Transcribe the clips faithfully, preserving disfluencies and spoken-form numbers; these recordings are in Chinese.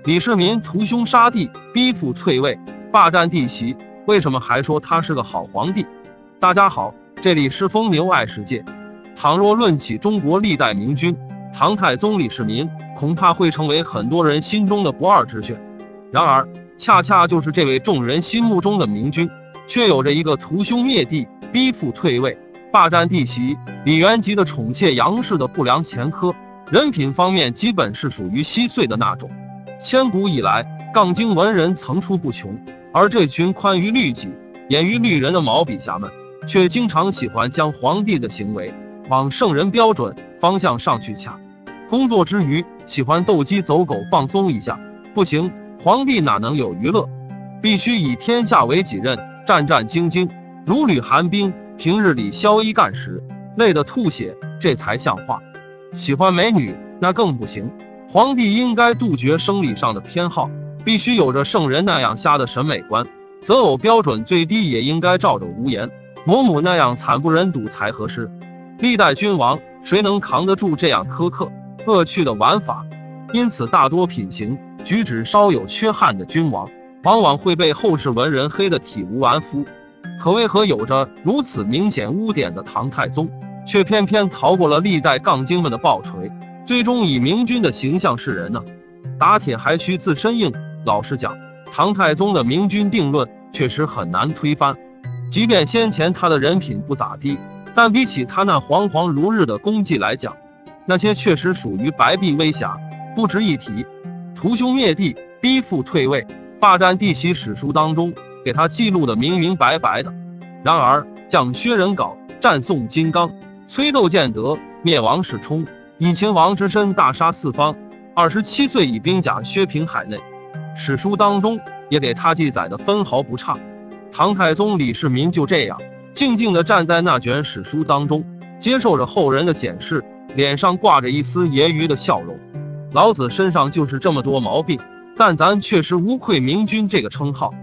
李世民屠兄杀弟，逼父退位，霸占弟媳，为什么还说他是个好皇帝？大家好，这里是疯牛爱世界。倘若论起中国历代明君，唐太宗李世民恐怕会成为很多人心中的不二之选。然而，恰恰就是这位众人心目中的明君，却有着一个屠兄灭弟、逼父退位、霸占弟媳、李元吉的宠妾杨氏的不良前科，人品方面基本是属于稀碎的那种。千古以来，杠精文人层出不穷，而这群宽于律己、严于律人的毛笔侠们，却经常喜欢将皇帝的行为往圣人标准方向上去掐。工作之余，喜欢斗鸡走狗放松一下，不行，皇帝哪能有娱乐？必须以天下为己任，战战兢兢，如履寒冰。平日里宵衣干食，累得吐血，这才像话。喜欢美女，那更不行。皇帝应该杜绝生理上的偏好，必须有着圣人那样瞎的审美观，择偶标准最低也应该照着无言、嫫母那样惨不忍睹才合适。历代君王谁能扛得住这样苛刻恶趣的玩法？因此大多品行举止稍有缺憾的君王，往往会被后世文人黑得体无完肤。可为何有着如此明显污点的唐太宗，却偏偏逃过了历代杠精们的暴锤，最终以明君的形象示人呢？打铁还需自身硬。老实讲，唐太宗的明君定论确实很难推翻。即便先前他的人品不咋地，但比起他那煌煌如日的功绩来讲，那些确实属于白璧微瑕，不值一提。屠兄灭弟、逼父退位、霸占弟媳史书当中给他记录的明明白白的。然而将薛仁杲、战宋金刚、崔窦建德、灭王世充，以秦王之身大杀四方，二十七岁以兵甲削平海内，史书当中也给他记载的分毫不差。唐太宗李世民就这样静静地站在那卷史书当中，接受着后人的检视，脸上挂着一丝揶揄的笑容。老子身上就是这么多毛病，但咱确实无愧明君这个称号。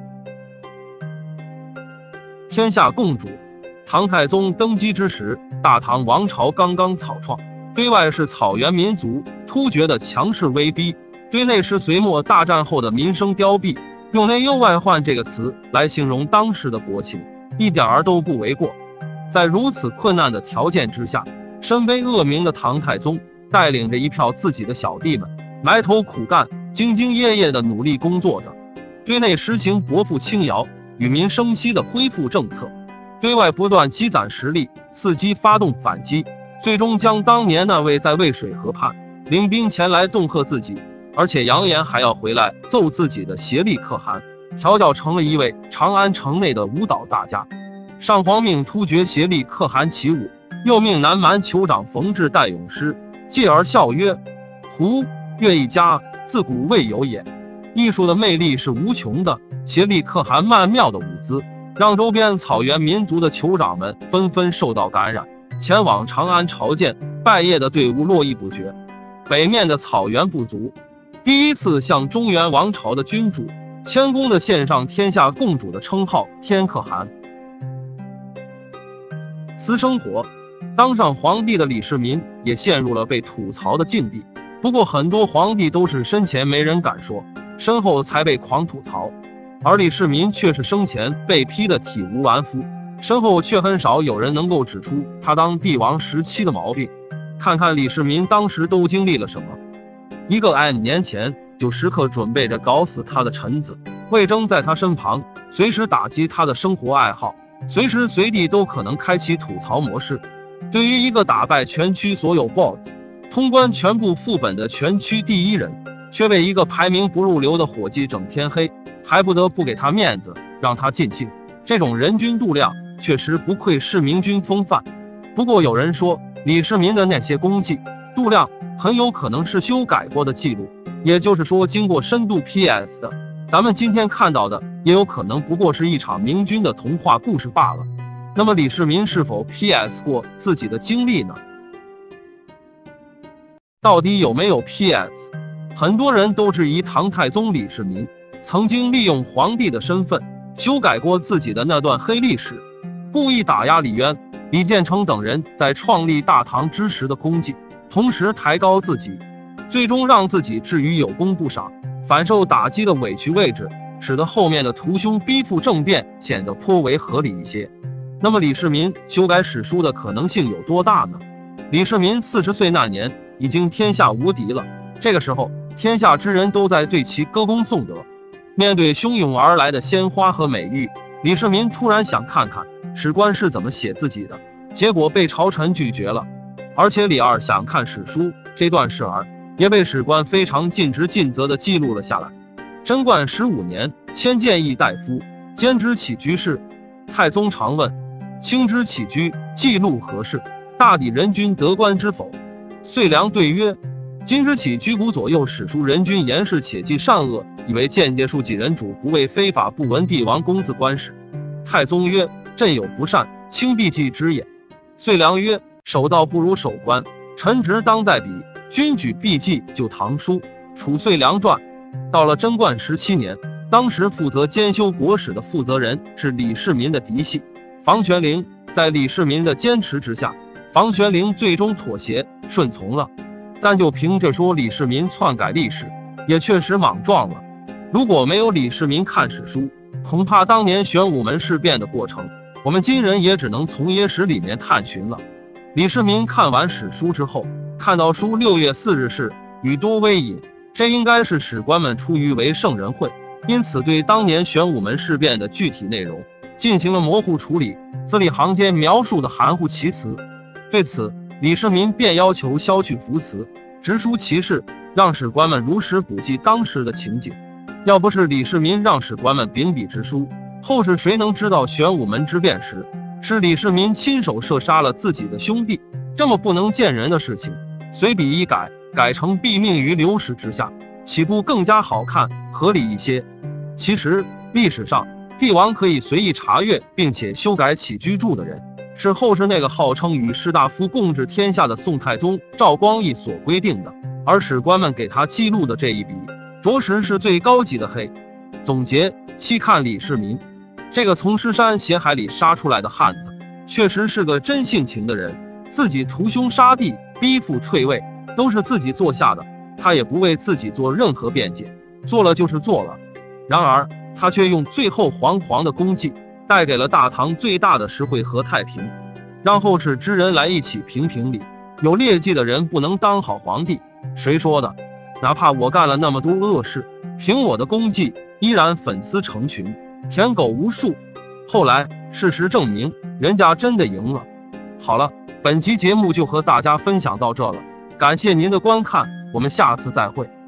天下共主。唐太宗登基之时，大唐王朝刚刚草创，对外是草原民族突厥的强势威逼，对内是隋末大战后的民生凋敝。用内忧外患这个词来形容当时的国情，一点儿都不为过。在如此困难的条件之下，身背恶名的唐太宗带领着一票自己的小弟们埋头苦干，兢兢业业地努力工作着。对内实行伯父轻徭、与民生息的恢复政策，对外不断积攒实力，伺机发动反击，最终将当年那位在渭水河畔领兵前来恫吓自己，而且扬言还要回来揍自己的颉利可汗，调教成了一位长安城内的舞蹈大家。上皇命突厥颉利可汗起舞，又命南蛮酋长冯质带咏诗，继而笑曰：胡乐一家，自古未有也。艺术的魅力是无穷的，颉利可汗曼妙的舞姿让周边草原民族的酋长们纷纷受到感染，前往长安朝见拜谒的队伍络绎不绝。北面的草原部族第一次向中原王朝的君主谦恭地献上天下共主的称号天可汗。私生活，当上皇帝的李世民也陷入了被吐槽的境地。不过很多皇帝都是身前没人敢说，身后才被狂吐槽，而李世民却是生前被批得体无完肤，身后却很少有人能够指出他当帝王时期的毛病。看看李世民当时都经历了什么。一个 N 年前就时刻准备着搞死他的臣子，魏征在他身旁随时打击他的生活爱好，随时随地都可能开启吐槽模式。对于一个打败全区所有 boss、 通关全部副本的全区第一人，却被一个排名不入流的伙计整天黑，还不得不给他面子让他尽兴，这种人均度量确实不愧是明君风范。不过有人说李世民的那些功绩度量很有可能是修改过的记录，也就是说经过深度 P S 的，咱们今天看到的也有可能不过是一场明君的童话故事罢了。那么李世民是否 P S 过自己的经历呢？到底有没有 P S？ 很多人都质疑唐太宗李世民曾经利用皇帝的身份修改过自己的那段黑历史，故意打压李渊、李建成等人在创立大唐之时的功绩，同时抬高自己，最终让自己至于有功不赏， 反受打击的委屈位置，使得后面的屠凶逼父政变显得颇为合理一些。那么李世民修改史书的可能性有多大呢？李世民四十岁那年已经天下无敌了，这个时候天下之人都在对其歌功颂德。面对汹涌而来的鲜花和美玉，李世民突然想看看史官是怎么写自己的，结果被朝臣拒绝了。而且李二想看史书这段事儿，也被史官非常尽职尽责地记录了下来。贞观十五年，迁建议大夫，兼知起居事。太宗常问：卿之起居记录何事？大抵人君得官知否？遂良对曰：今之起居古左右史书人君言事且记善恶，以为间接数己人主，不为非法，不闻帝王公自官事。太宗曰：朕有不善，卿必记之也。遂良曰：守道不如守官，臣职当在彼，君举必记。就唐书楚遂良传。到了贞观十七年，当时负责监修国史的负责人是李世民的嫡系房玄龄。在李世民的坚持之下，房玄龄最终妥协顺从了。但就凭这说李世民篡改历史，也确实莽撞了。如果没有李世民看史书，恐怕当年玄武门事变的过程，我们今人也只能从野史里面探寻了。李世民看完史书之后，看到书六月四日是雨多微饮，这应该是史官们出于为圣人会，因此对当年玄武门事变的具体内容进行了模糊处理，字里行间描述的含糊其辞。对此，李世民便要求消去浮词，直抒其事，让史官们如实补记当时的情景。要不是李世民让史官们秉笔直书，后世谁能知道玄武门之变时是李世民亲手射杀了自己的兄弟？这么不能见人的事情，随笔一改，改成毙命于流矢之下，岂不更加好看合理一些？其实历史上帝王可以随意查阅并且修改起居注的人，是后世那个号称与士大夫共治天下的宋太宗赵光义所规定的，而史官们给他记录的这一笔，着实是最高级的黑。总结：细看李世民这个从尸山血海里杀出来的汉子，确实是个真性情的人，自己屠兄杀弟，逼父退位，都是自己做下的，他也不为自己做任何辩解，做了就是做了。然而他却用最后煌煌的功绩带给了大唐最大的实惠和太平，让后世之人来一起评评理。有劣迹的人不能当好皇帝，谁说的？哪怕我干了那么多恶事，凭我的功绩依然粉丝成群，舔狗无数。后来事实证明，人家真的赢了。好了，本期节目就和大家分享到这了，感谢您的观看，我们下次再会。